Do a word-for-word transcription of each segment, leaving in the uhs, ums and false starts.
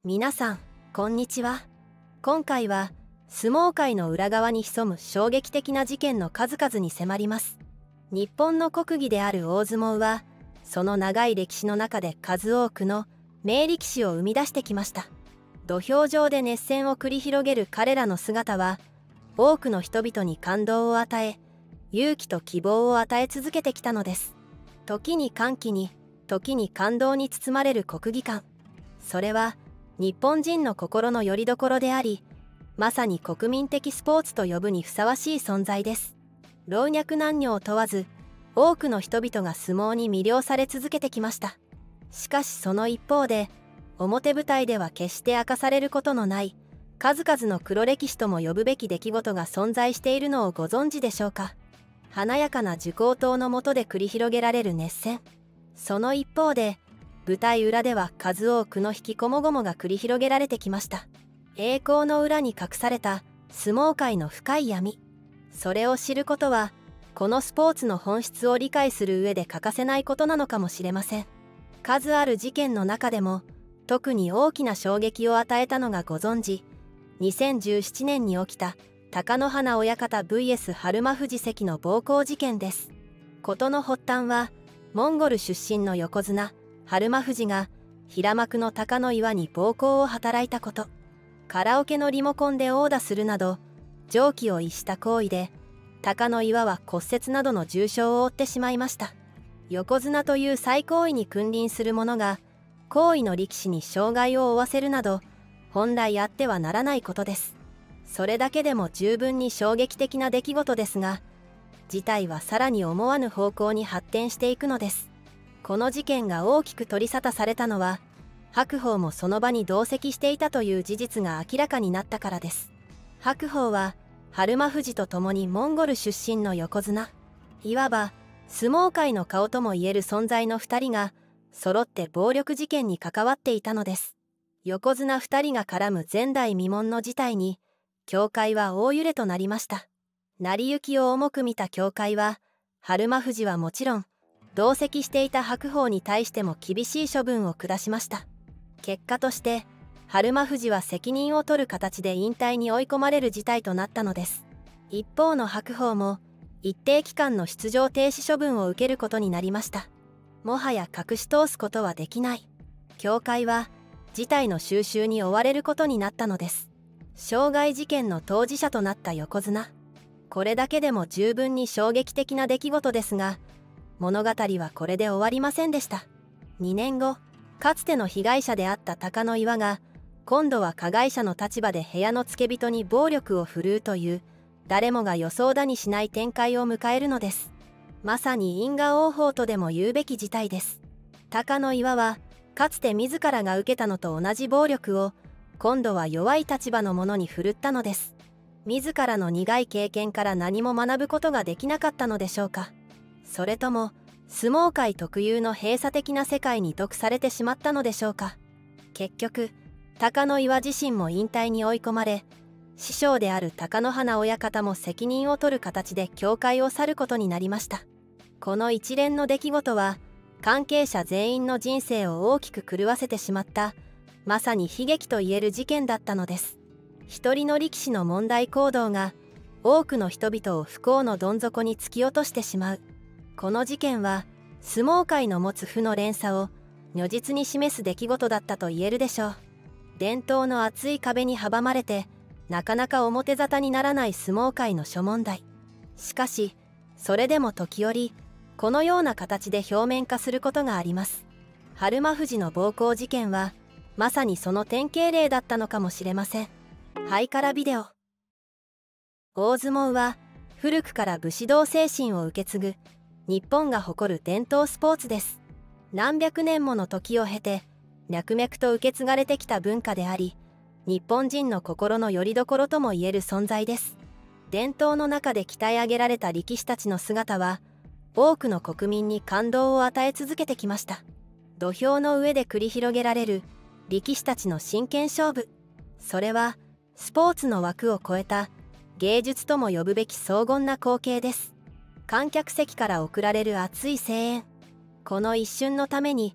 皆さんこんにちは。今回は相撲界の裏側に潜む衝撃的な事件の数々に迫ります。日本の国技である大相撲はその長い歴史の中で数多くの名力士を生み出してきました。土俵上で熱戦を繰り広げる彼らの姿は多くの人々に感動を与え、勇気と希望を与え続けてきたのです。時に歓喜に、時に感動に包まれる国技館、それは日本人の心の拠り所であり、まさに国民的スポーツと呼ぶにふさわしい存在です。老若男女を問わず多くの人々が相撲に魅了され続けてきました。しかしその一方で、表舞台では決して明かされることのない数々の黒歴史とも呼ぶべき出来事が存在しているのをご存知でしょうか。華やかな受講灯の下で繰り広げられる熱戦、その一方で舞台裏では数多くの引きこもごもが繰り広げられてきました。栄光の裏に隠された相撲界の深い闇、それを知ることはこのスポーツの本質を理解する上で欠かせないことなのかもしれません。数ある事件の中でも特に大きな衝撃を与えたのがご存知、にせんじゅうななねんに起きた貴乃花親方 ブイエス 日馬富士関の暴行事件です。事の発端はモンゴル出身の横綱日馬富士が平幕の貴乃岩に暴行を働いたこと。カラオケのリモコンで殴打するなど常軌を逸した行為で、貴乃岩は骨折などの重傷を負ってしまいました。横綱という最高位に君臨する者が高位の力士に傷害を負わせるなど本来あってはならないことです。それだけでも十分に衝撃的な出来事ですが、事態はさらに思わぬ方向に発展していくのです。この事件が大きく取り沙汰されたのは、白鵬もその場に同席していたという事実が明らかになったからです。白鵬は日馬富士と共にモンゴル出身の横綱、いわば相撲界の顔ともいえる存在のふたりが揃って暴力事件に関わっていたのです。横綱ふたりが絡む前代未聞の事態に協会は大揺れとなりました。成り行きを重く見た協会は、日馬富士はもちろん同席していた白鵬に対しても厳しい処分を下しました。結果として日馬富士は責任を取る形で引退に追い込まれる事態となったのです。一方の白鵬も一定期間の出場停止処分を受けることになりました。もはや隠し通すことはできない。協会は事態の収拾に追われることになったのです。傷害事件の当事者となった横綱、これだけでも十分に衝撃的な出来事ですが、物語はこれで終わりませんでした。にねんご、かつての被害者であった貴乃岩が今度は加害者の立場で部屋の付け人に暴力を振るうという、誰もが予想だにしない展開を迎えるのです。まさに因果応報とでも言うべき事態です。貴乃岩はかつて自らが受けたのと同じ暴力を今度は弱い立場の者に振るったのです。自らの苦い経験から何も学ぶことができなかったのでしょうか。それとも相撲界特有の閉鎖的な世界に毒されてしまったのでしょうか。結局貴乃岩自身も引退に追い込まれ、師匠である貴乃花親方も責任を取る形で協会を去ることになりました。この一連の出来事は関係者全員の人生を大きく狂わせてしまった、まさに悲劇と言える事件だったのです。一人の力士の問題行動が多くの人々を不幸のどん底に突き落としてしまう。この事件は相撲界の持つ負の連鎖を如実に示す出来事だったと言えるでしょう。伝統の厚い壁に阻まれてなかなか表沙汰にならない相撲界の諸問題。しかしそれでも時折このような形で表面化することがあります。日馬富士の暴行事件はまさにその典型例だったのかもしれません。ハイカラビデオ。大相撲は古くから武士道精神を受け継ぐ日本が誇る伝統スポーツです。何百年もの時を経て脈々と受け継がれてきた文化であり、日本人の心の拠り所ともいえる存在です。伝統の中で鍛え上げられた力士たちの姿は多くの国民に感動を与え続けてきました。土俵の上で繰り広げられる力士たちの真剣勝負、それはスポーツの枠を超えた芸術とも呼ぶべき荘厳な光景です。観客席から送られる熱い声援、この一瞬のために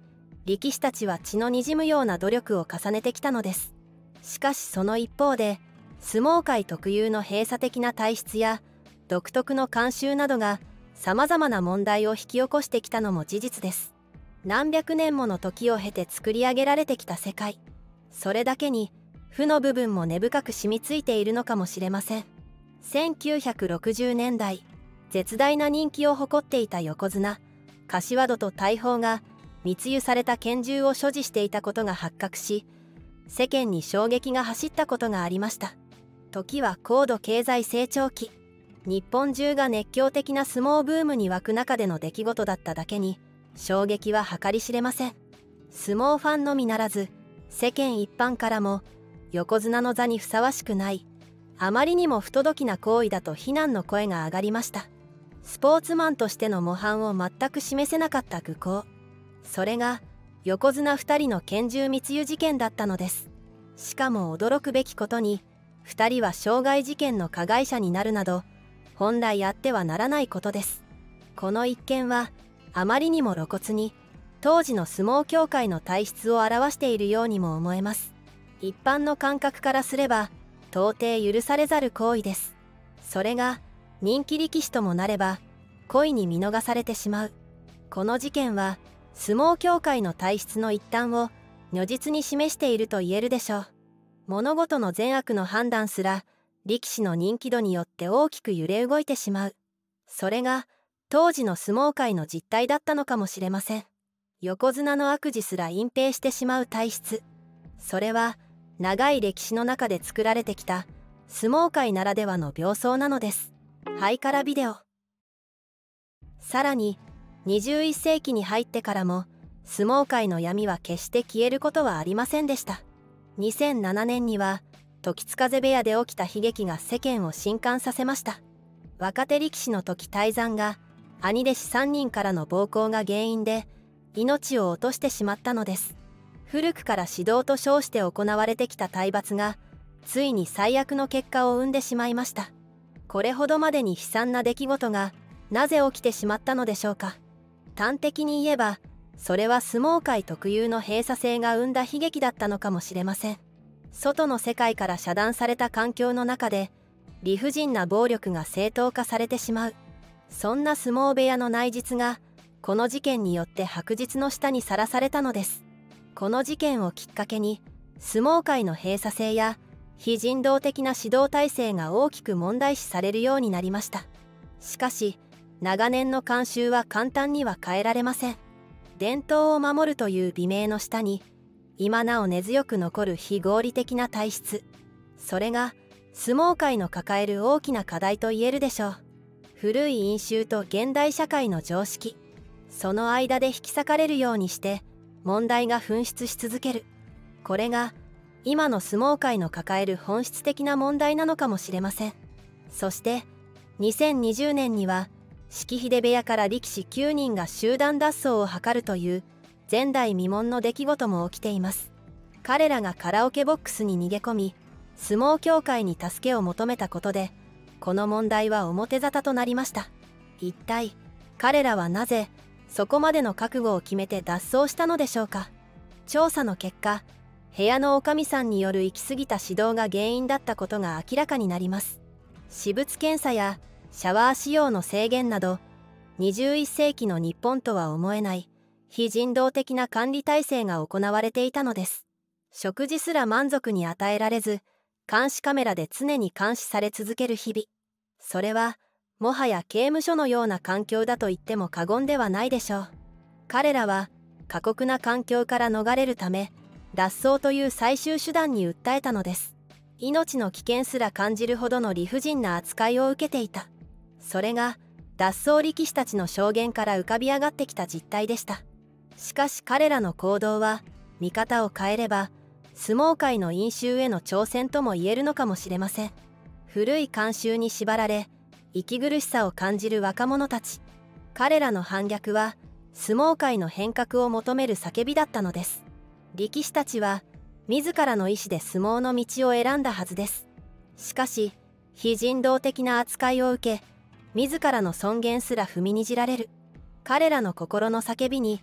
力士たちは血のにじむような努力を重ねてきたのです。しかしその一方で、相撲界特有の閉鎖的な体質や独特の慣習などがさまざまな問題を引き起こしてきたのも事実です。何百年もの時を経て作り上げられてきた世界、それだけに負の部分も根深く染みついているのかもしれません。せんきゅうひゃくろくじゅうねんだい、絶大な人気を誇っていた横綱柏戸と大砲が密輸された拳銃を所持していたことが発覚し、世間に衝撃が走ったことがありました。時は高度経済成長期、日本中が熱狂的な相撲ブームに沸く中での出来事だっただけに、衝撃は計り知れません。相撲ファンのみならず世間一般からも横綱の座にふさわしくない、あまりにも不届きな行為だと非難の声が上がりました。スポーツマンとしての模範を全く示せなかった愚行、それが横綱ふたりの拳銃密輸事件だったのです。しかも驚くべきことに、ふたりは傷害事件の加害者になるなど、本来あってはならないことです。この一件はあまりにも露骨に当時の相撲協会の体質を表しているようにも思えます。一般の感覚からすれば到底許されざる行為です。それが人気力士ともなれば故意に見逃されてしまう。この事件は相撲協会の体質の一端を如実に示していると言えるでしょう。物事の善悪の判断すら力士の人気度によって大きく揺れ動いてしまう。それが当時の相撲界の実態だったのかもしれません。横綱の悪事すら隠蔽してしまう体質、それは長い歴史の中で作られてきた相撲界ならではの病巣なのです。ハイカラビデオ。さらににじゅういっせいきに入ってからも相撲界の闇は決して消えることはありませんでした。にせんななねんには時津風部屋で起きた悲劇が世間を震撼させました。若手力士の時泰山が兄弟子さんにんからの暴行が原因で命を落としてしまったのです。古くから指導と称して行われてきた体罰がついに最悪の結果を生んでしまいました。これほどまでに悲惨な出来事がなぜ起きてしまったのでしょうか。端的に言えばそれは相撲界特有の閉鎖性が生んだ悲劇だったのかもしれません。外の世界から遮断された環境の中で理不尽な暴力が正当化されてしまう、そんな相撲部屋の内実がこの事件によって白日の下にさらされたのです。この事件をきっかけに相撲界の閉鎖性や非人道的な指導体制が大きく問題視されるようになりました。しかし長年の慣習は簡単には変えられません。伝統を守るという美名の下に今なお根強く残る非合理的な体質、それが相撲界の抱える大きな課題と言えるでしょう。古い因習と現代社会の常識、その間で引き裂かれるようにして問題が噴出し続ける。これが今の相撲界の抱える本質的な問題なのかもしれません。そしてにせんにじゅうねんには式秀部屋から力士きゅうにんが集団脱走を図るという前代未聞の出来事も起きています。彼らがカラオケボックスに逃げ込み相撲協会に助けを求めたことでこの問題は表沙汰となりました。一体彼らはなぜそこまでの覚悟を決めて脱走したのでしょうか。調査の結果、部屋の女将さんによる行き過ぎた指導が原因だったことが明らかになります。私物検査やシャワー使用の制限などにじゅういっせいきの日本とは思えない非人道的な管理体制が行われていたのです。食事すら満足に与えられず監視カメラで常に監視され続ける日々、それはもはや刑務所のような環境だと言っても過言ではないでしょう。彼らは過酷な環境から逃れるため脱走という最終手段に訴えたのです。命の危険すら感じるほどの理不尽な扱いを受けていた、それが脱走力士たちの証言から浮かび上がってきた実態でした。しかし彼らの行動は見方を変えれば相撲界の因習への挑戦とも言えるのかもしれません。古い慣習に縛られ息苦しさを感じる若者たち、彼らの反逆は相撲界の変革を求める叫びだったのです。力士たちは自らの意志で相撲の道を選んだはずです。しかし非人道的な扱いを受け自らの尊厳すら踏みにじられる。彼らの心の叫びに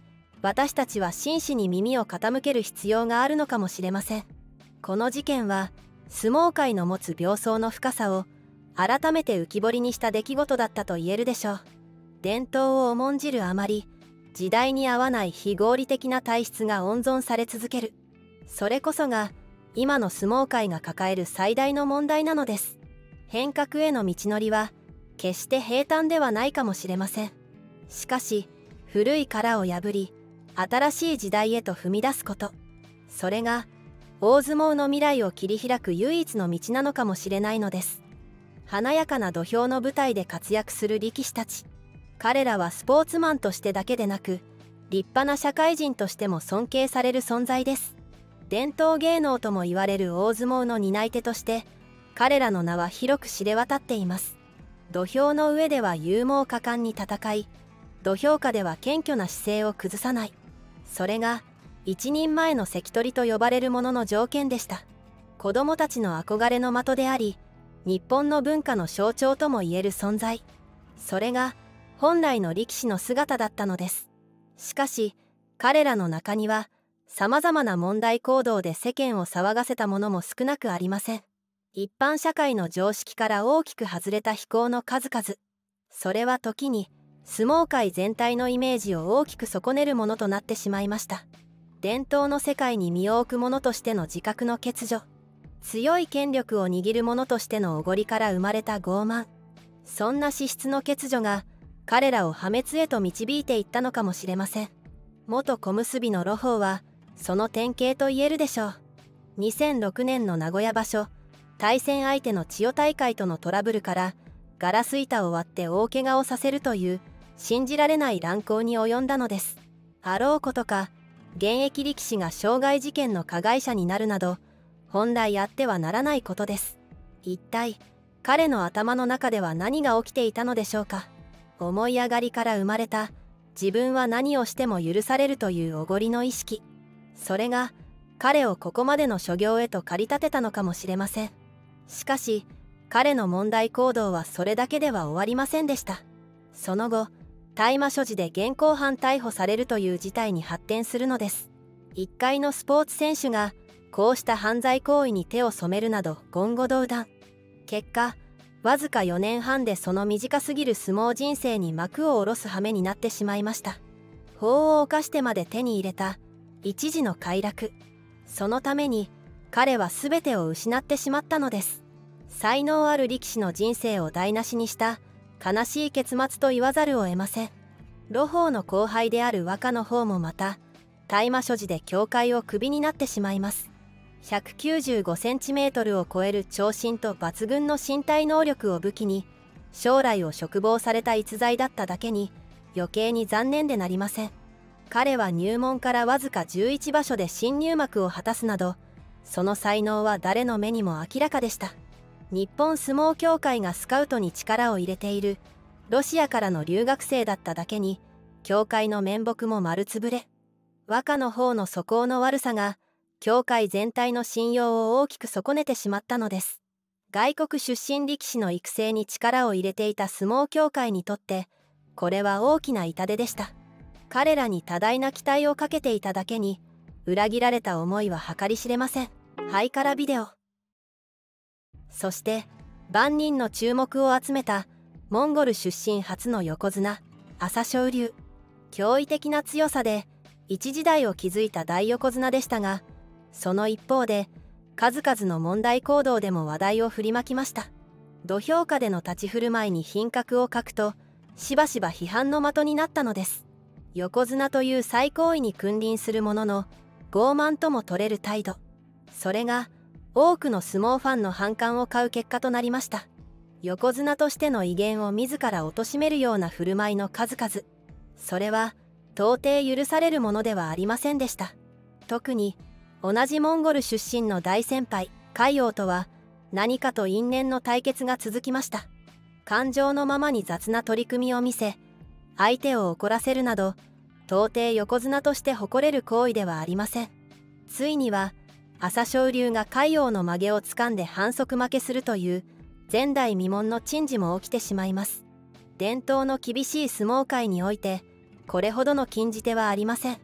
私たちは真摯に耳を傾ける必要があるのかもしれません。この事件は相撲界の持つ病巣の深さを改めて浮き彫りにした出来事だったと言えるでしょう。伝統を重んじるあまり、時代に合わない非合理的な体質が温存され続ける。それこそが今の相撲界が抱える最大の問題なのです。変革への道のりは決して平坦ではないかもしれません。しかし古い殻を破り新しい時代へと踏み出すこと、それが大相撲の未来を切り開く唯一の道なのかもしれないのです。華やかな土俵の舞台で活躍する力士たち、彼らはスポーツマンとしてだけでなく立派な社会人としても尊敬される存在です。伝統芸能とも言われる大相撲の担い手として彼らの名は広く知れ渡っています。土俵の上では勇猛果敢に戦い、土俵下では謙虚な姿勢を崩さない。それが一人前の関取と呼ばれるものの条件でした。子供たちの憧れの的であり、日本の文化の象徴ともいえる存在。それが本来の力士の姿だったのです。しかし彼らの中にはさまざまな問題行動で世間を騒がせたものも少なくありません。一般社会の常識から大きく外れた非行の数々。それは時に相撲界全体のイメージを大きく損ねるものとなってしまいました。伝統の世界に身を置く者としての自覚の欠如、強い権力を握る者としてのおごりから生まれた傲慢、そんな資質の欠如が彼らを破滅へと導いていったのかもしれません。元小結の盧鵬はその典型と言えるでしょう。にせんろくねんの名古屋場所、対戦相手の千代大海とのトラブルからガラス板を割って大怪我をさせるという信じられない乱行に及んだのです。あろうことか現役力士が傷害事件の加害者になるなど本来あってはならないことです。一体彼の頭の中では何が起きていたのでしょうか。思い上がりから生まれた自分は何をしても許されるというおごりの意識、それが彼をここまでの所業へと駆り立てたのかもしれません。しかし彼の問題行動はそれだけでは終わりませんでした。その後大麻所持で現行犯逮捕されるという事態に発展するのです。一介のスポーツ選手がこうした犯罪行為に手を染めるなど言語道断。結果わずかよねんはんでその短すぎる相撲人生に幕を下ろす羽目になってしまいました。法を犯してまで手に入れた一時の快楽、そのために彼は全てを失ってしまったのです。才能ある力士の人生を台無しにした悲しい結末と言わざるを得ません。盧鵬の後輩である若の方もまた大麻所持で協会をクビになってしまいます。ひゃくきゅうじゅうごセンチメートルを超える長身と抜群の身体能力を武器に将来を嘱望された逸材だっただけに余計に残念でなりません。彼は入門からわずかじゅういち場所で新入幕を果たすなどその才能は誰の目にも明らかでした。日本相撲協会がスカウトに力を入れているロシアからの留学生だっただけに協会の面目も丸つぶれ。若の方の素行の悪さが協会全体の信用を大きく損ねてしまったのです。外国出身力士の育成に力を入れていた相撲協会にとってこれは大きな痛手でした。彼らに多大な期待をかけていただけに裏切られた思いは計り知れません。ハイカラビデオ。そして万人の注目を集めたモンゴル出身初の横綱朝青龍。驚異的な強さで一時代を築いた大横綱でしたが、その一方で数々の問題行動でも話題を振りまきました。土俵下での立ち振る舞いに品格を欠くとしばしば批判の的になったのです。横綱という最高位に君臨するものの傲慢とも取れる態度、それが多くの相撲ファンの反感を買う結果となりました。横綱としての威厳を自ら貶めるような振る舞いの数々、それは到底許されるものではありませんでした。特に同じモンゴル出身の大先輩海王とは何かと因縁の対決が続きました。感情のままに雑な取り組みを見せ相手を怒らせるなど到底横綱として誇れる行為ではありません。ついには朝青龍が海王の曲げをつかんで反則負けするという前代未聞の珍事も起きてしまいます。伝統の厳しい相撲界においてこれほどの禁じ手はありません。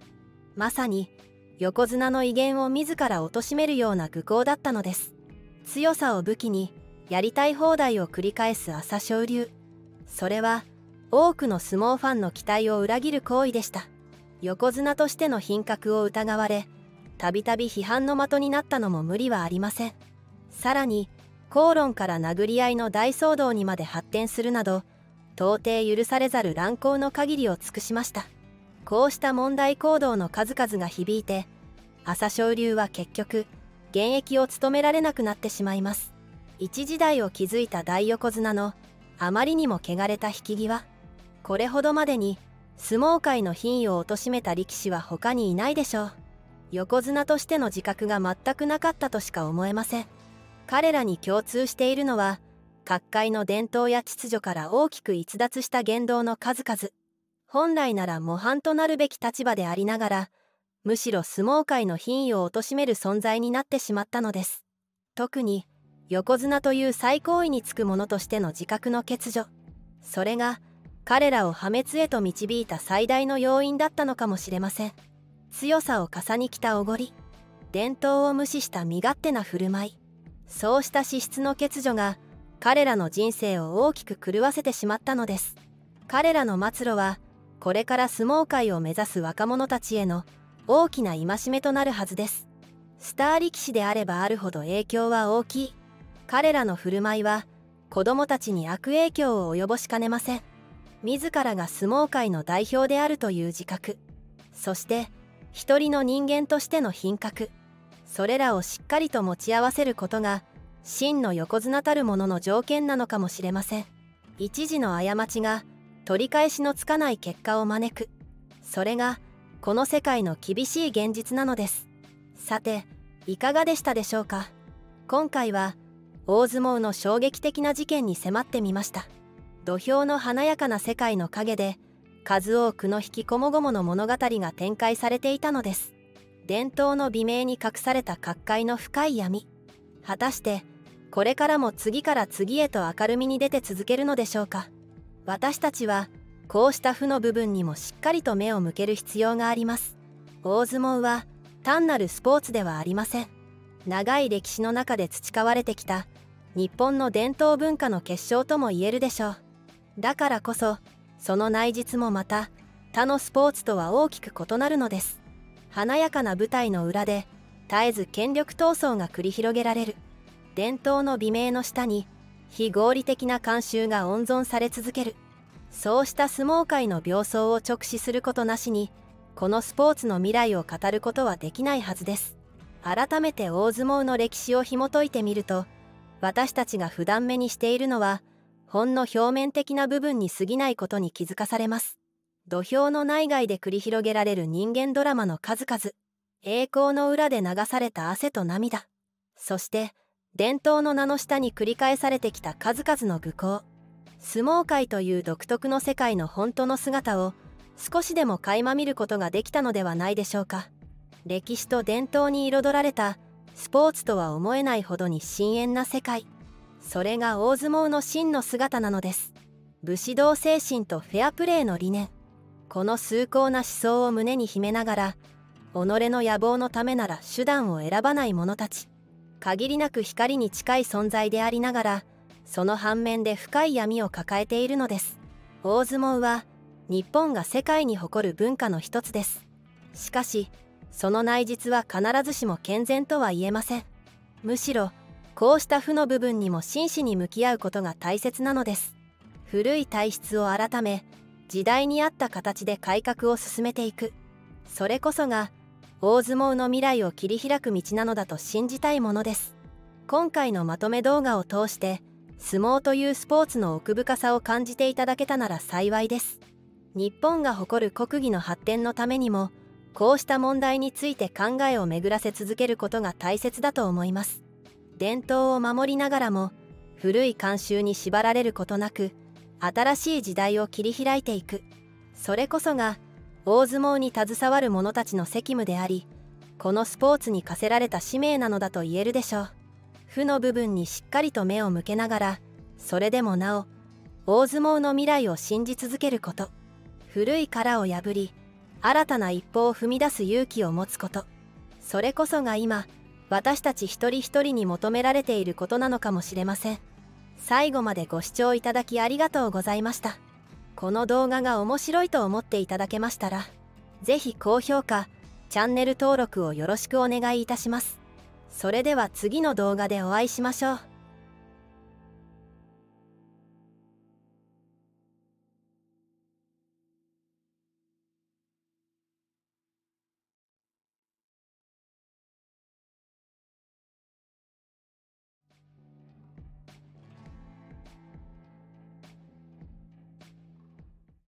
まさに横綱の威厳を自ら貶めるような愚行だったのです。強さを武器にやりたい放題を繰り返す朝青龍。それは多くの相撲ファンの期待を裏切る行為でした。横綱としての品格を疑われ、たびたび批判の的になったのも無理はありません。さらに口論から殴り合いの大騒動にまで発展するなど、到底許されざる乱行の限りを尽くしました。こうした問題行動の数々が響いて、朝青龍は結局現役を務められなくなってしまいます。一時代を築いた大横綱のあまりにも汚れた引き際、これほどまでに相撲界の品位を貶めた力士は他にいないでしょう。横綱としての自覚が全くなかったとしか思えません。彼らに共通しているのは、各界の伝統や秩序から大きく逸脱した言動の数々。本来なら模範となるべき立場でありながら、むしろ相撲界の品位を貶める存在になってしまったのです。特に横綱という最高位につく者としての自覚の欠如、それが彼らを破滅へと導いた最大の要因だったのかもしれません。強さを重にきたおごり、伝統を無視した身勝手な振る舞い、そうした資質の欠如が彼らの人生を大きく狂わせてしまったのです。彼らの末路はこれから相撲界を目指す若者たちへの大きな戒めとなるはずです。スター力士であればあるほど影響は大きい。彼らの振る舞いは子供たちに悪影響を及ぼしかねません。自らが相撲界の代表であるという自覚、そして一人の人間としての品格、それらをしっかりと持ち合わせることが真の横綱たるものの条件なのかもしれません。一時の過ちが取り返しのつかない結果を招く、それがこの世界の厳しい現実なのです。さて、いかがでしたでしょうか。今回は大相撲の衝撃的な事件に迫ってみました。土俵の華やかな世界の陰で数多くの引きこもごもの物語が展開されていたのです。伝統の美名に隠された各界の深い闇、果たしてこれからも次から次へと明るみに出て続けるのでしょうか。私たちはこうした負の部分にもしっかりと目を向ける必要があります。大相撲は単なるスポーツではありません。長い歴史の中で培われてきた日本の伝統文化の結晶とも言えるでしょう。だからこそその内実もまた他のスポーツとは大きく異なるのです。華やかな舞台の裏で絶えず権力闘争が繰り広げられる。伝統の美名の下に非合理的な慣習が温存され続ける。そうした相撲界の病巣を直視することなしにこのスポーツの未来を語ることはできないはずです。改めて大相撲の歴史を紐解いてみると、私たちが普段目にしているのはほんの表面的な部分に過ぎないことに気づかされます。土俵の内外で繰り広げられる人間ドラマの数々、栄光の裏で流された汗と涙、そして伝統の名の下に繰り返されてきた数々の愚行、相撲界という独特の世界の本当の姿を少しでも垣間見ることができたのではないでしょうか。歴史と伝統に彩られたスポーツとは思えないほどに深遠な世界、それが大相撲の真の姿なのです。武士道精神とフェアプレーの理念、この崇高な思想を胸に秘めながら、己の野望のためなら手段を選ばない者たち、限りなく光に近い存在でありながら、その反面で深い闇を抱えているのです。大相撲は日本が世界に誇る文化の一つです。しかしその内実は必ずしも健全とは言えません。むしろこうした負の部分にも真摯に向き合うことが大切なのです。古い体質を改め、時代に合った形で改革を進めていく、それこそが大相撲の未来を切り開く道なのだと信じたいものです。今回のまとめ動画を通して相撲というスポーツの奥深さを感じていただけたなら幸いです。日本が誇る国技の発展のためにもこうした問題について考えを巡らせ続けることが大切だと思います。伝統を守りながらも古い慣習に縛られることなく新しい時代を切り開いていく、それこそが大相撲に携わる者たちの責務であり、このスポーツに課せられた使命なのだと言えるでしょう。負の部分にしっかりと目を向けながら、それでもなお大相撲の未来を信じ続けること、古い殻を破り新たな一歩を踏み出す勇気を持つこと、それこそが今私たち一人一人に求められていることなのかもしれません。最後までご視聴いただきありがとうございました。この動画が面白いと思っていただけましたら、ぜひ高評価、チャンネル登録をよろしくお願いいたします。それでは次の動画でお会いしましょう。